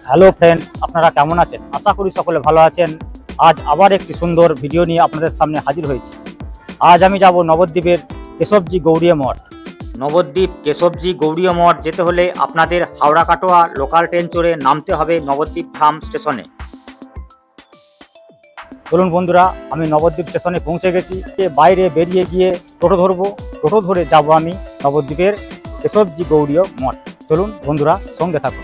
Hello friends, আপনারা কেমন আছেন? আশা করি সকলে ভালো আছেন। আজ আবার একটি সুন্দর ভিডিও নিয়ে আপনাদের সামনে হাজির হয়েছি। আজ আমি যাব নবদ্বীপের কেশবজি গৌড়ীয় মঠ। নবদ্বীপ কেশবজি গৌড়ীয় মঠ যেতে হলে আপনাদের হাওড়া কাটোয়া লোকাল ট্রেন চড়ে নামতে হবে নবদ্বীপ ধাম স্টেশনে। চলুন বন্ধুরা, আমি নবদ্বীপ স্টেশনে পৌঁছে গেছি। বাইরে বেরিয়ে গিয়ে টোটো ধরবো। টোটো ধরে যাব আমি নবদ্বীপের কেশবজি গৌড়ীয় মঠ। চলুন বন্ধুরা, সঙ্গে থাকুন।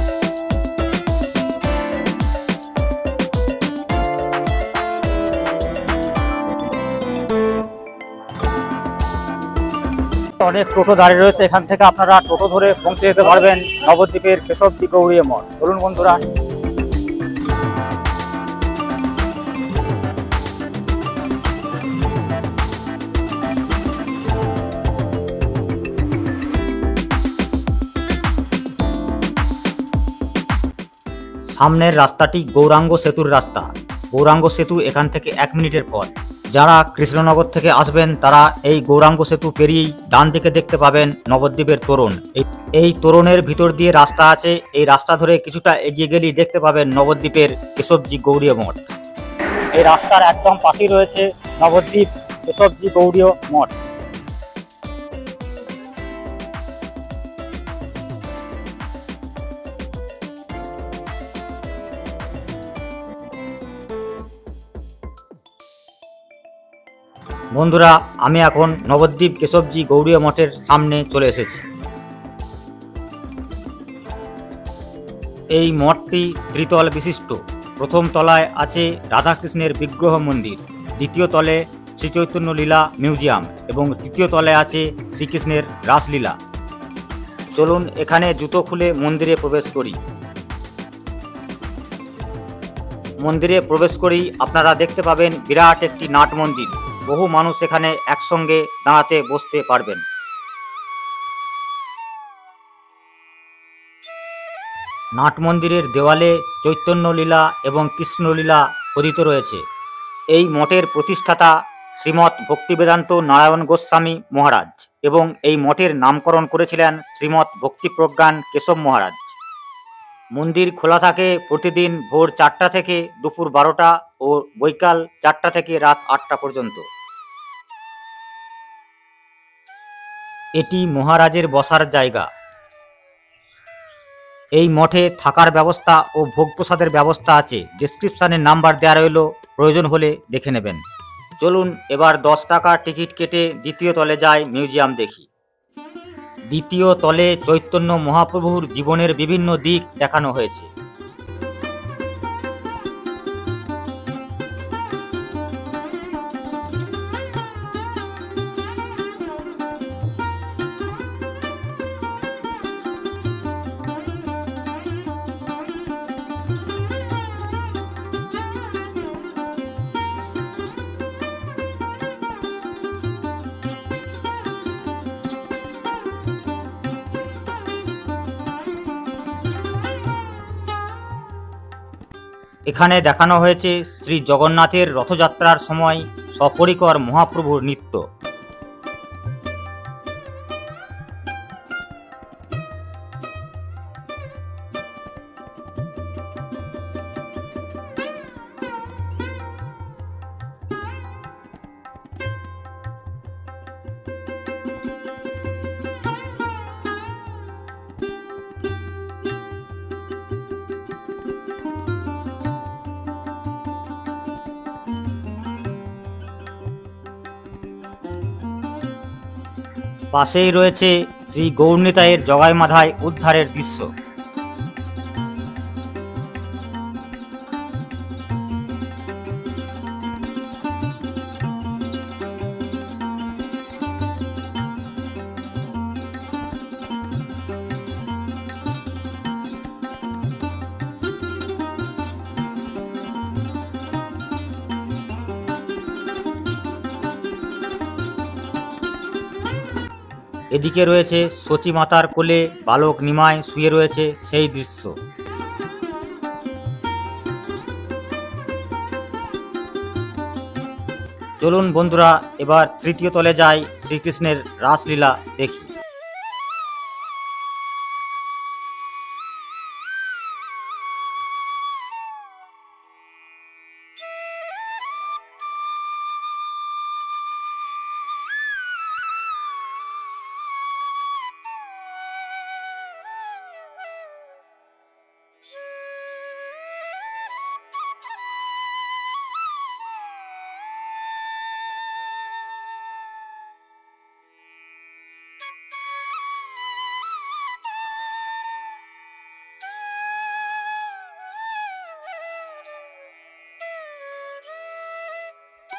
অনেক টোটো দাঁড়িয়ে রয়েছে, এখান থেকে আপনারা টোটো ধরে পৌঁছে যেতে পারবেন নবদ্বীপের কেশবজি গৌড়ীয় মঠ। চলুন বন্ধুরা। সামনের রাস্তাটি গৌরাঙ্গ সেতুর রাস্তা। গৌরাঙ্গ সেতু এখান থেকে 1 মিনিটের পথ। যারা কৃষ্ণনগর থেকে আসবেন তারা এই গৌরাঙ্গ সেতু পেরিয়েই ডান দিকে দেখতে পাবেন নবদ্বীপের তোরণ। এই তোরণের ভিতর দিয়ে রাস্তা আছে। এই রাস্তা ধরে কিছুটা এগিয়ে গেলেই দেখতে পাবেন নবদ্বীপের কেশবজি গৌড়ীয় মঠ। এই রাস্তার একদম পাশেই রয়েছে নবদ্বীপ কেশবজি গৌড়ীয় মঠ। বন্ধুরা, আমি এখন নবদ্বীপ কেশবজি গৌড়ীয় মঠের সামনে চলে এসেছি। এই মঠটি ত্রিতল বিশিষ্ট। প্রথম তলায় আছে রাধাকৃষ্ণের বিগ্রহ মন্দির, দ্বিতীয় তলে শ্রীচৈতন্য লীলা মিউজিয়াম এবং তৃতীয় তলে আছে শ্রীকৃষ্ণের রাসলীলা। চলুন এখানে জুতো খুলে মন্দিরে প্রবেশ করি। মন্দিরে প্রবেশ করেই আপনারা দেখতে পাবেন বিরাট একটি নাট মন্দির। বহু মানুষ এখানে একসঙ্গে দাঁড়াতে বসতে পারবেন। নাট মন্দিরের দেওয়ালে চৈতন্য লীলা এবং কৃষ্ণলীলা খোদিত রয়েছে। এই মঠের প্রতিষ্ঠাতা শ্রীমৎ ভক্তিবেদান্ত নারায়ণ গোস্বামী মহারাজ এবং এই মঠের নামকরণ করেছিলেন শ্রীমৎ ভক্তিপ্রজ্ঞান কেশব মহারাজ। মন্দির খোলা থাকে প্রতিদিন ভোর 4টা থেকে দুপুর 12টা ও বৈকাল 4টা থেকে রাত 8টা পর্যন্ত। এটি মহারাজের বসার জায়গা। এই মঠে থাকার ব্যবস্থা ও ভোগ প্রসাদের ব্যবস্থা আছে। ডেসক্রিপশানে নাম্বার দেওয়া রইল, প্রয়োজন হলে দেখে নেবেন। চলুন এবার 10 টাকা টিকিট কেটে দ্বিতীয় তলে যাই, মিউজিয়াম দেখি। দ্বিতীয় তলে চৈতন্য মহাপ্রভুর জীবনের বিভিন্ন দিক দেখানো হয়েছে। এখানে দেখানো হয়েছে শ্রী জগন্নাথের রথযাত্রার সময় সপরিকর মহাপ্রভুর নৃত্য। পাশেই রয়েছে শ্রী গৌরনিতাইয়ের জগাই মাধায় উদ্ধারের দৃশ্য। এদিকে রয়েছে সচী মাতার কোলে বালক নিমায় শুয়ে রয়েছে সেই দৃশ্য। চলুন বন্ধুরা, এবার তৃতীয় তলে যাই, শ্রীকৃষ্ণের রাসলীলা দেখি।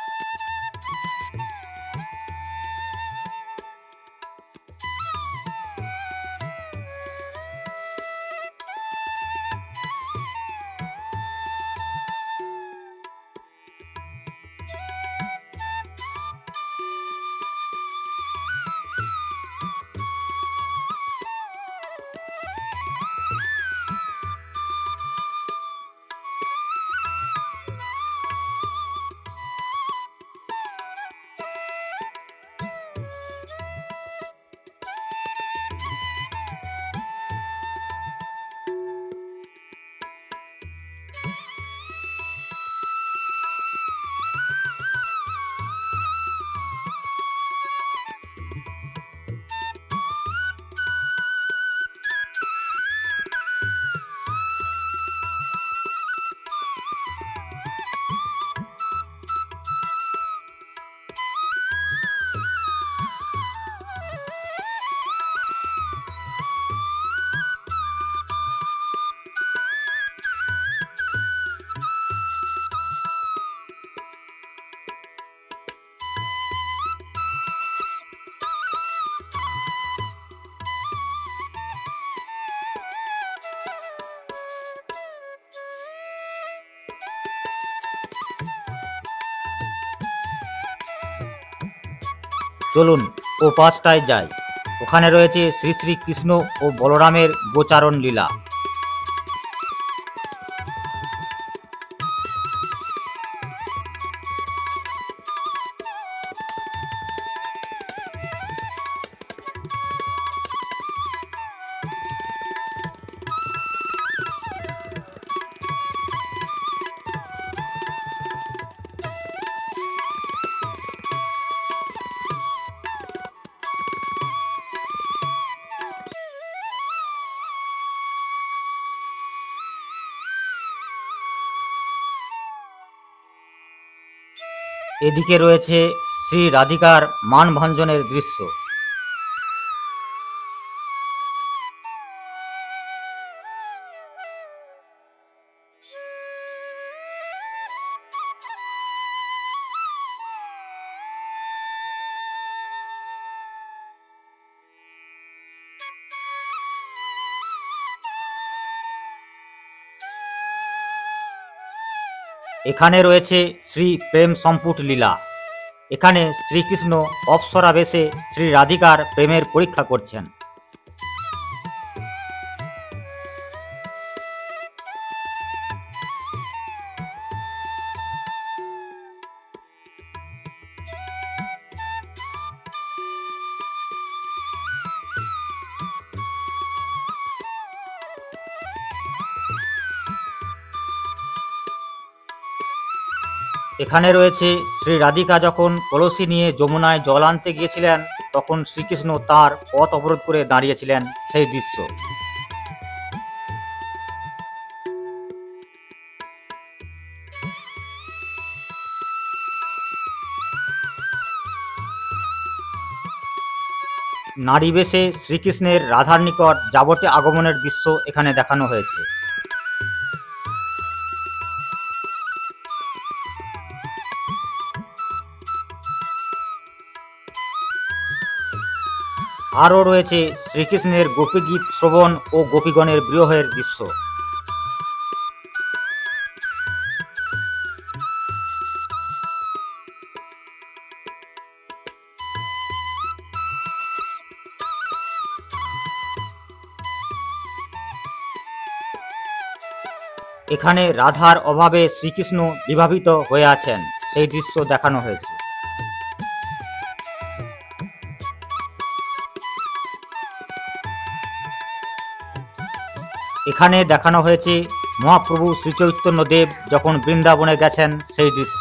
চলুন ও পাশটায় যাই। ওখানে রয়েছে শ্রী শ্রী কৃষ্ণ ও বলরামের গোচারণ লীলা। এদিকে রয়েছে শ্রী রাধিকার মানভঞ্জনের দৃশ্য। এখানে রয়েছে শ্রী প্রেম সম্পুট লীলা। এখানে শ্রীকৃষ্ণ অপ্সরা বেশে শ্রী রাধিকার প্রেমের পরীক্ষা করছেন। এখানে রয়েছে শ্রী রাধিকা যখন কলসি নিয়ে যমুনায় জল আনতে গিয়েছিলেন, তখন শ্রীকৃষ্ণ তার পথ অবরোধ করে দাঁড়িয়েছিলেন, সেই দৃশ্য। নারী বেশে শ্রীকৃষ্ণের রাধার নিকট যাবতে আগমনের দৃশ্য এখানে দেখানো হয়েছে। আরও রয়েছে শ্রীকৃষ্ণের গোপীগীত শ্রবণ ও গোপীগণের বিরহের দৃশ্য। এখানে রাধার অভাবে শ্রীকৃষ্ণ বিভাবিত হয়ে আছেন, সেই দৃশ্য দেখানো হয়েছে। এখানে দেখানো হয়েছে মহাপ্রভু শ্রীচৈতন্যদেব যখন বৃন্দাবনে গেছেন, সেই দৃশ্য।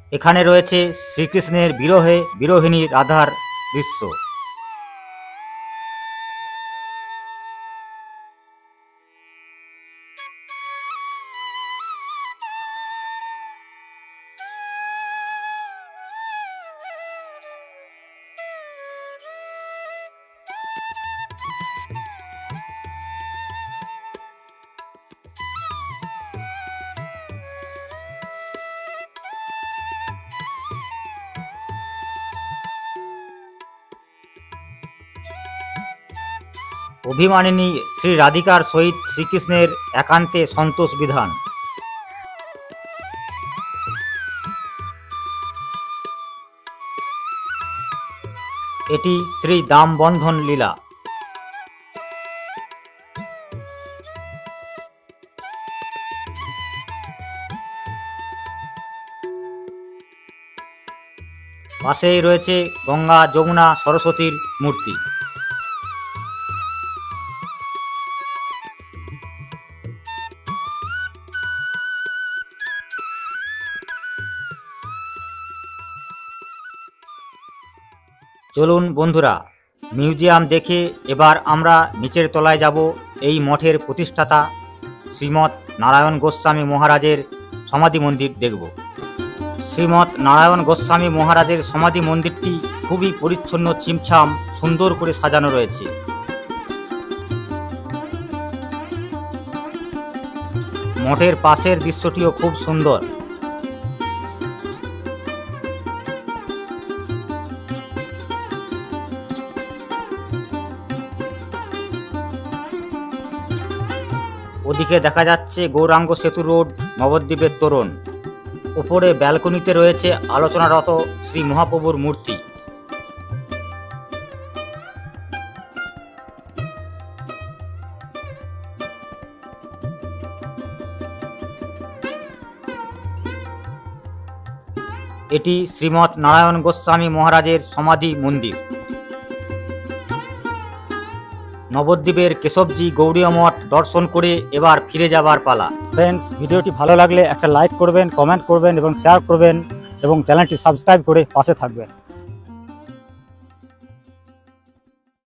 এখানে রয়েছে শ্রীকৃষ্ণের বিরহে বিরোহিনী রাধার দৃশ্য। অভিমানিনী শ্রী রাধিকার সহিত শ্রীকৃষ্ণের একান্তে সন্তোষ বিধান। এটি শ্রী দাম বন্ধন লীলা। পাশেই রয়েছে গঙ্গা যমুনা সরস্বতীর মূর্তি। চলুন বন্ধুরা, মিউজিয়াম দেখে এবার আমরা নিচের তলায় যাব। এই মঠের প্রতিষ্ঠাতা শ্রীমৎ নারায়ণ গোস্বামী মহারাজের সমাধি মন্দির দেখব। শ্রীমৎ নারায়ণ গোস্বামী মহারাজের সমাধি মন্দিরটি খুবই পরিচ্ছন্ন, ছিমছাম, সুন্দর করে সাজানো রয়েছে। মঠের পাশের দৃশ্যটিও খুব সুন্দর। ওদিকে দেখা যাচ্ছে গৌরাঙ্গ সেতু রোড, নবদ্বীপের তোরণ। উপরে ব্যালকনিতে রয়েছে আলোচনারত শ্রী মহাপ্রভুর মূর্তি। এটি শ্রীমৎ নারায়ণ গোস্বামী মহারাজের সমাধি মন্দির। নবদ্বীপের কেশবজি গৌড়ীয় মঠ দর্শন করে এবার ফিরে যাবার পালা। ফ্রেন্ডস, ভিডিওটি ভালো লাগলে একটা লাইক করবেন, কমেন্ট করবেন এবং শেয়ার করবেন এবং চ্যানেলটি সাবস্ক্রাইব করে পাশে থাকবেন।